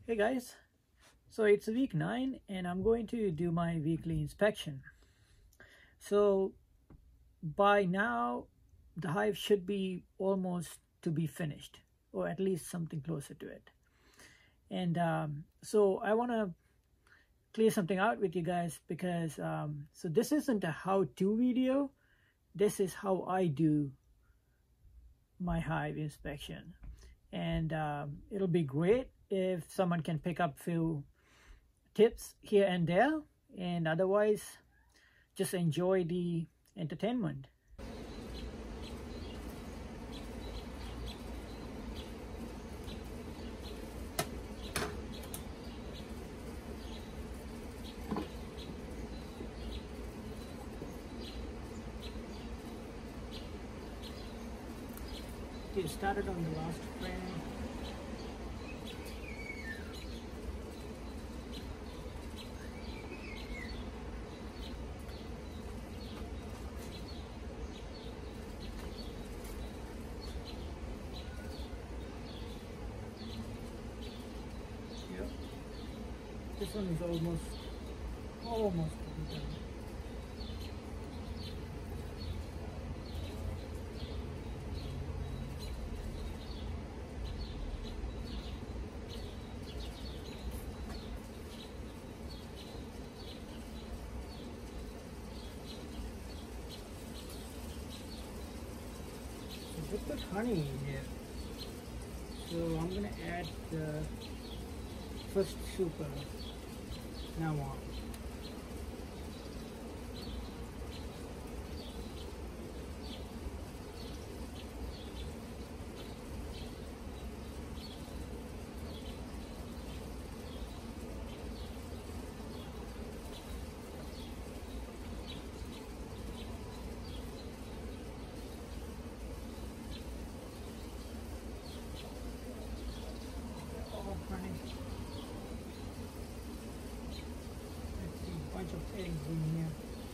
Hey guys, so it's week 9 and I'm going to do my weekly inspection. So by now the hive should be almost to be finished, or at least something closer to it. And so I want to clear something out with you guys because so this isn't a how-to video. This is how I do my hive inspection. And it'll be great if someone can pick up a few tips here and there, and otherwise just enjoy the entertainment. Okay, started on the last frame. Yep. This one is almost done. So just put honey in here. So I'm gonna add the first super now on. Bunch of eggs in here.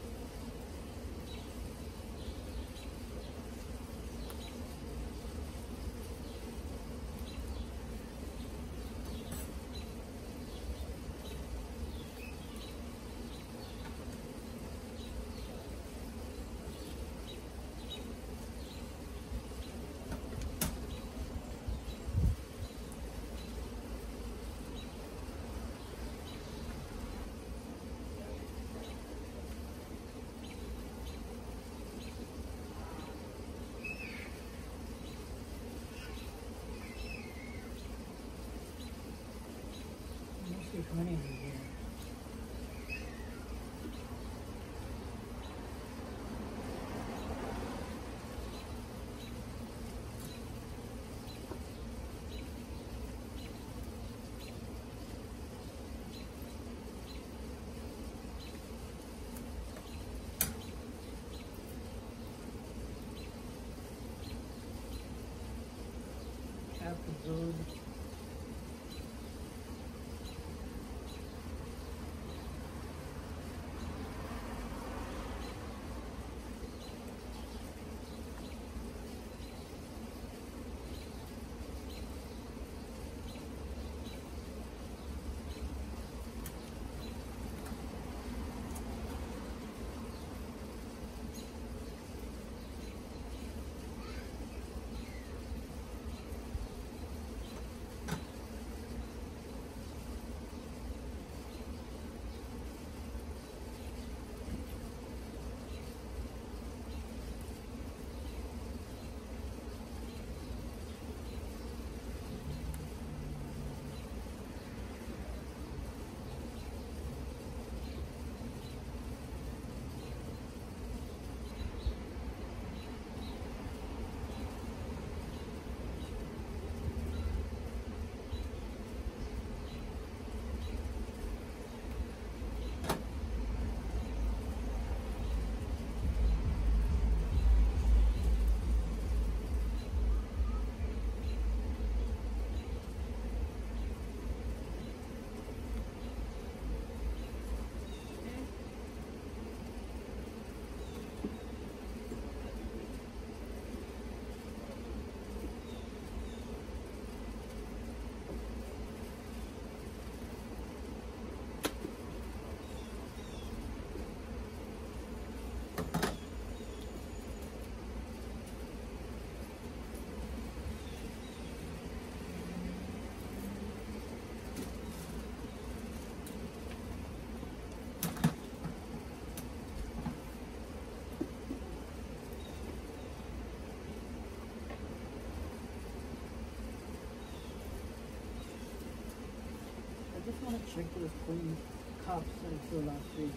Honey in here. Apple good. just want to check those clean cups that I threw last week.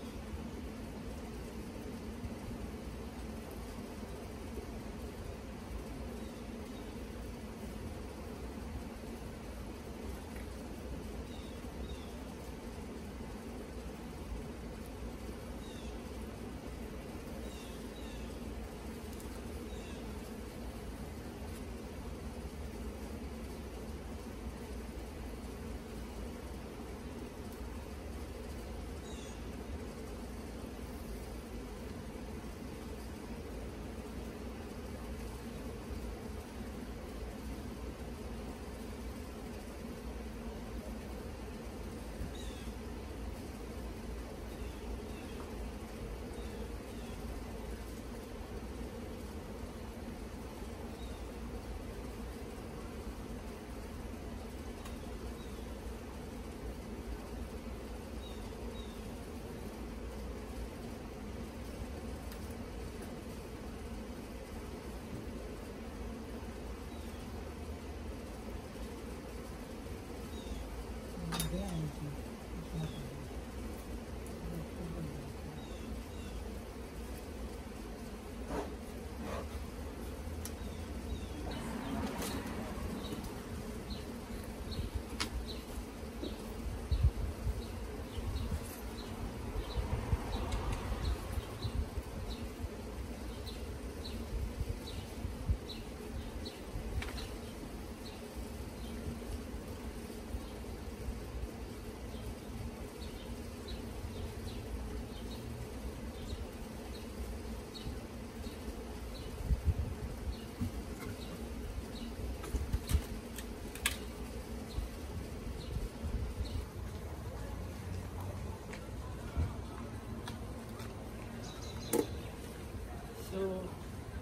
So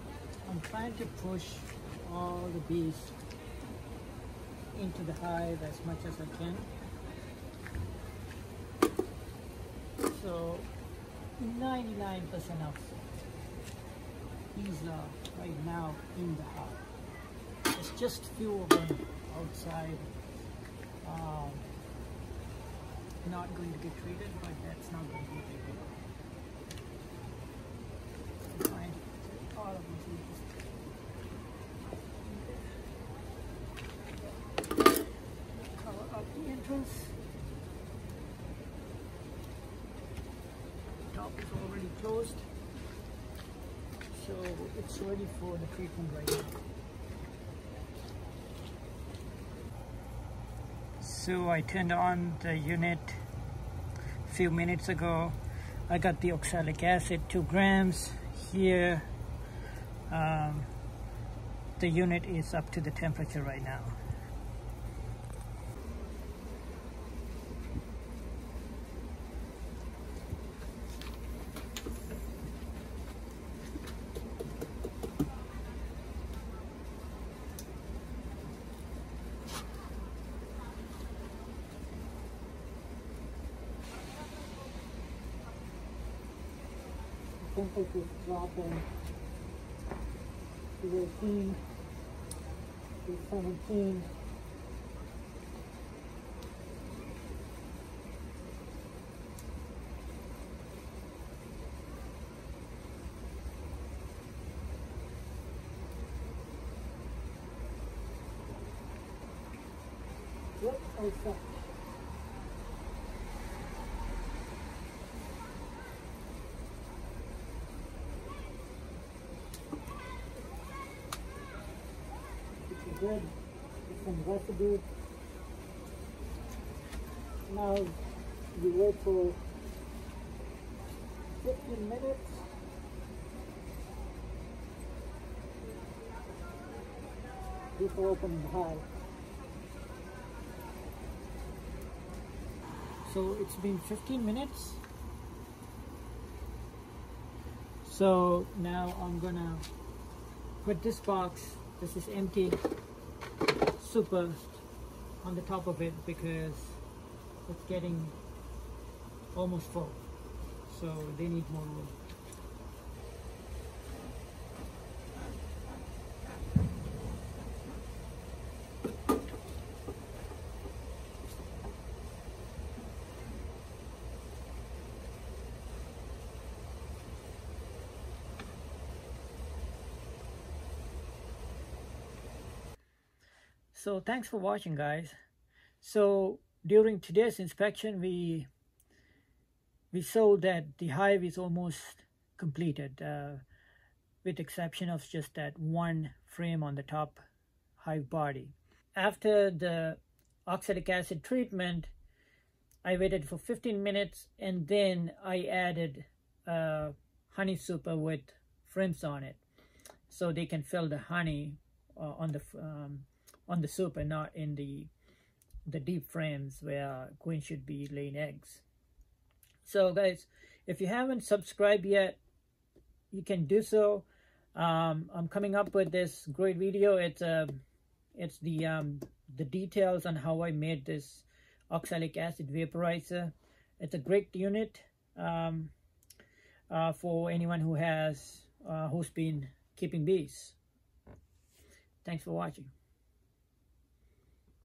I'm trying to push all the bees into the hive as much as I can. So 99% of bees are right now in the hive. There's just few of them outside, not going to get treated, but that's not going to be a big deal. Fine. All of these cover up the entrance. Top is already closed, so it's ready for the treatment right now. So I turned on the unit a few minutes ago. I got the oxalic acid, 2 grams. Here, the unit is up to the temperature right now. Temperature is dropping to 18, to 17. Yep, all set. Good. Get some residue. Now you wait for 15 minutes. Before opening the hive. So it's been 15 minutes. So now I'm gonna put this box, this is empty, super on the top of it because it's getting almost full, so they need more room. So thanks for watching, guys. So during today's inspection, we saw that the hive is almost completed, with exception of just that one frame on the top hive body. After the oxalic acid treatment, I waited for 15 minutes and then I added honey super with frames on it, so they can fill the honey on the super, not in the deep frames where queen should be laying eggs. So guys, if you haven't subscribed yet, you can do so. I'm coming up with this great video. It's the details on how I made this oxalic acid vaporizer. It's a great unit for anyone who has who's been keeping bees. Thanks for watching.